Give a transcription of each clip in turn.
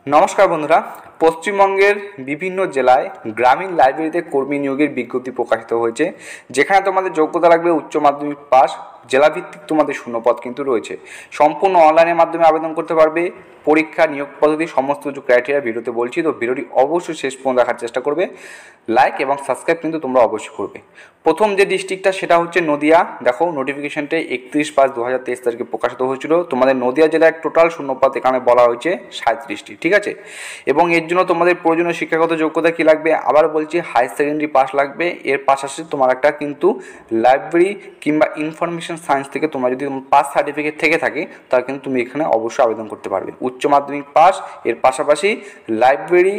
নমস্কার বন্ধুরা, পশ্চিমবঙ্গের বিভিন্ন জেলায় গ্রামীণ লাইব্রেরিতে কর্মী নিয়োগের বিজ্ঞপ্তি প্রকাশিত হয়েছে, যেখানে তোমাদের যোগ্যতা লাগবে উচ্চ মাধ্যমিক পাস। জেলাভিত্তিক তোমাদের শূন্যপদ কিন্তু রয়েছে। সম্পূর্ণ অনলাইনের মাধ্যমে আবেদন করতে পারবে। পরীক্ষা, নিয়োগ পদ্ধতি, সমস্ত কিছু ক্রাইটেরিয়া ভিডিওতে বলছি, তো ভিডিওটি অবশ্যই শেষ পর্যন্ত দেখার চেষ্টা করবে। লাইক এবং সাবস্ক্রাইব কিন্তু তোমরা অবশ্যই করবে। প্রথম যে ডিস্ট্রিক্টটা সেটা হচ্ছে নদিয়া। দেখো, নোটিফিকেশনটা 31/5/2023 তারিখে প্রকাশিত হয়েছিল। তোমাদের নদিয়া জেলায় টোটাল শূন্যপদ এখানে বলা হয়েছে 37টি, ঠিক আছে। এবং এর জন্য তোমাদের প্রয়োজনীয় শিক্ষাগত যোগ্যতা কী লাগবে, আবার বলছি, হাই সেকেন্ডারি পাস লাগবে। এর পাশাপাশি তোমার একটা কিন্তু লাইব্রেরি কিংবা ইনফরমেশন সায়েন্স থেকে তোমার যদি পাস সার্টিফিকেট থেকে থাকে, তাহলে কিন্তু তুমি এখানে অবশ্যই আবেদন করতে পারবে। উচ্চ মাধ্যমিক পাস, এর পাশাপাশি লাইব্রেরি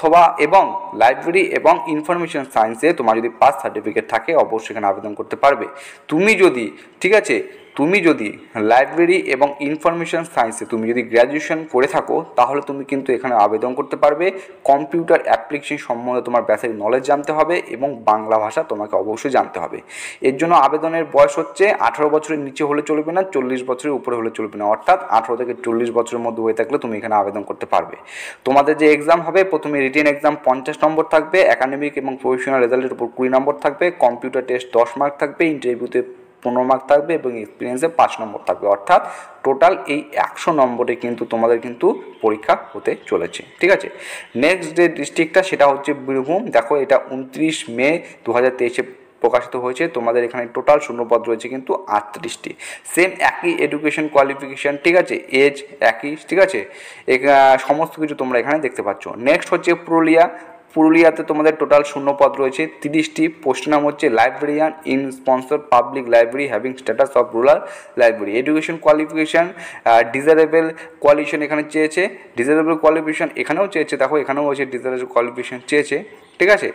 এবং ইনফরমেশন সায়েন্সে তোমার যদি পাস সার্টিফিকেট থাকে, অবশ্যই এখানে আবেদন করতে পারবে। তুমি যদি লাইব্রেরি এবং ইনফরমেশন সায়েন্সে তুমি যদি গ্র্যাজুয়েশন করে থাকো, তাহলে তুমি কিন্তু এখানে আবেদন করতে পারবে। কম্পিউটার অ্যাপ্লিকেশন সম্বন্ধে তোমার বেসিক নলেজ জানতে হবে এবং বাংলা ভাষা তোমাকে অবশ্যই জানতে হবে। এর জন্য আবেদনের বয়স হচ্ছে 18 বছরের নিচে হলে চলবে না, 40 বছরের উপরে হলে চলবে না। অর্থাৎ 18 থেকে 40 বছরের মধ্যে হয়ে থাকলে তুমি এখানে আবেদন করতে পারবে। তোমাদের যে এক্সাম হবে, প্রথমে রিটেন এক্সাম 50 নম্বর থাকবে, একাডেমিক এবং প্রফেশনাল রেজাল্টের উপর 20 নম্বর থাকবে, কম্পিউটার টেস্ট 10 মার্ক থাকবে, ইন্টারভিউতে 15 মার্ক থাকবে এবং এক্সপিরিয়েন্সে 5 নম্বর থাকবে। অর্থাৎ টোটাল এই 100 নম্বরে কিন্তু তোমাদের কিন্তু পরীক্ষা হতে চলেছে, ঠিক আছে। নেক্সট যে ডিস্ট্রিক্টটা সেটা হচ্ছে বীরভূম। দেখো, এটা 29 মে 2023 প্রকাশিত হয়েছে। তোমাদের এখানে টোটাল শূন্যপদ রয়েছে কিন্তু 38টি। সেম একই এডুকেশন কোয়ালিফিকেশান, ঠিক আছে, এজ একই, ঠিক আছে। সমস্ত কিছু তোমরা এখানে দেখতে পাচ্ছ। নেক্সট হচ্ছে পুরুলিয়াতে তোমাদের টোটাল শূন্যপদ রয়েছে 30টি। পোস্টের নাম হচ্ছে librarian in sponsor public library having status of rural library. Education qualification desirable qualification এখানে চেয়েছে, ডিজারেবল কোয়ালিফিকেশান এখানেও চেয়েছে। দেখো, এখানেও হচ্ছে ডিজারেবল কোয়ালিফিকেশান চেয়েছে, ঠিক আছে।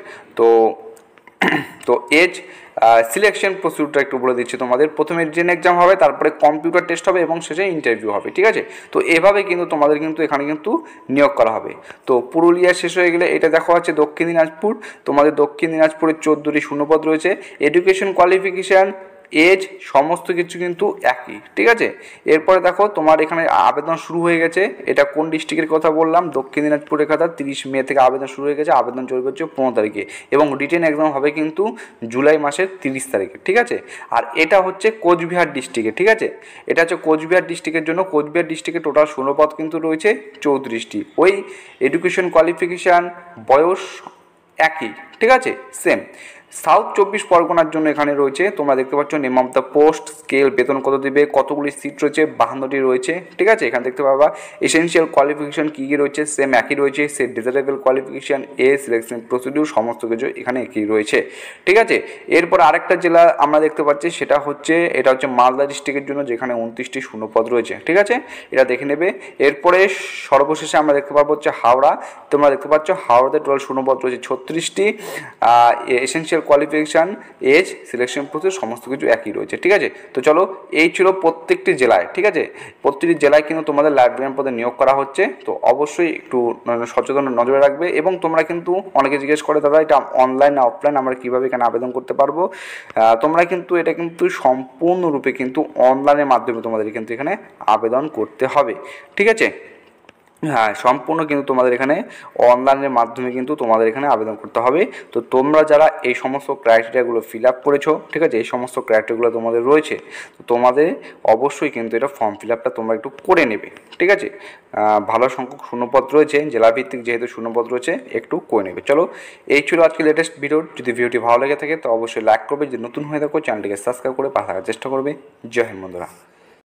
তো এজ সিলেকশন প্রসিডিউরটা একটু বলে দিচ্ছি তোমাদের। প্রথমে রিটেন এক্সাম হবে, তারপরে কম্পিউটার টেস্ট হবে এবং শেষে ইন্টারভিউ হবে, ঠিক আছে। তো এভাবে কিন্তু তোমাদের কিন্তু এখানে কিন্তু নিয়োগ করা হবে। তো পুরুলিয়া শেষ হয়ে গেলে এটা দেখো আছে দক্ষিণ দিনাজপুর। তোমাদের দক্ষিণ দিনাজপুরে 14টি শূন্যপদ রয়েছে। এডুকেশন কোয়ালিফিকেশান, এজ, সমস্ত কিছু কিন্তু একই, ঠিক আছে। এরপরে দেখো, তোমার এখানে আবেদন শুরু হয়ে গেছে। এটা কোন ডিস্ট্রিক্টের কথা বললাম, দক্ষিণ দিনাজপুরের কথা। 30 মে থেকে আবেদন শুরু হয়ে গেছে, আবেদন চলবে হচ্ছে 15 তারিখে এবং রিটেন এক্সাম হবে কিন্তু জুলাই মাসের 30 তারিখে, ঠিক আছে। আর এটা হচ্ছে কোচবিহার ডিস্ট্রিক্টে, ঠিক আছে। এটা হচ্ছে কোচবিহার ডিস্ট্রিক্টের জন্য। কোচবিহার ডিস্ট্রিক্টে টোটাল শূন্যপদ কিন্তু রয়েছে 34টি। ওই এডুকেশন কোয়ালিফিকেশান, বয়স একই, ঠিক আছে, সেম। সাউথ 24 পরগনার জন্য এখানে রয়েছে, তোমরা দেখতে পাচ্ছ name of the post, scale, বেতন কত দেবে, কতগুলি সিট রয়েছে, 52টি রয়েছে, ঠিক আছে। এখানে দেখতে পাবা এসেনশিয়াল কোয়ালিফিকেশান কী কী রয়েছে, সেম একই রয়েছে। সে ডিজারেবল কোয়ালিফিকেশান, সিলেকশন প্রসিডিউর, সমস্ত কিছু এখানে একই রয়েছে, ঠিক আছে। এরপর আরেকটা জেলা আমরা দেখতে পাচ্ছি, এটা হচ্ছে মালদা ডিস্ট্রিক্টের জন্য, যেখানে 29টি শূন্যপদ রয়েছে, ঠিক আছে। এটা দেখে নেবে। এরপরে সর্বশেষে আমরা দেখতে পাবো হচ্ছে হাওড়া। তোমরা দেখতে পাচ্ছ হাওড়াতে টোটাল শূন্যপদ রয়েছে 36টি। Essential qualification, age, selection process, সমস্ত কিছু একই রয়েছে, ঠিক আছে। তো চলো, এই ছিল প্রত্যেকটি জেলায়, ঠিক আছে। প্রত্যেকটি জেলায় কিন্তু তোমাদের লাইব্রেরিয়ান পদে নিয়োগ করা হচ্ছে। তো অবশ্যই একটু সচেতন নজরে রাখবে। এবং তোমরা কিন্তু অনেকে জিজ্ঞেস করে, দাদা এটা অনলাইন না অফলাইন, আমরা কীভাবে এখানে আবেদন করতে পারবো। তোমরা কিন্তু এটা কিন্তু সম্পূর্ণরূপে কিন্তু অনলাইনের মাধ্যমে তোমাদের কিন্তু এখানে আবেদন করতে হবে, ঠিক আছে। হ্যাঁ, সম্পূর্ণ কিন্তু তোমাদের এখানে অনলাইনের মাধ্যমে কিন্তু তোমাদের এখানে আবেদন করতে হবে। তো তোমরা যারা এই সমস্ত ক্রাইটেরিয়াগুলো ফিল আপ করেছো, ঠিক আছে, এই সমস্ত ক্রাইটেরিয়াগুলো তোমাদের রয়েছে, তো তোমাদের অবশ্যই কিন্তু এটা ফর্ম ফিল আপটা তোমরা একটু করে নেবে, ঠিক আছে। ভালো সংখ্যক শূন্যপদ রয়েছে, জেলাভিত্তিক যেহেতু শূন্যপদ রয়েছে, একটু করে নেবে। চলো, এই ছিল আজকে লেটেস্ট ভিডিও। যদি ভিডিওটি ভালো লেগে থাকে তো অবশ্যই লাইক করবে। যদি নতুন হয়ে থাকো চ্যানেলটিকে সাবস্ক্রাইব করে পাশে থাকার চেষ্টা করবে। জয় হিন্দ বন্ধুরা।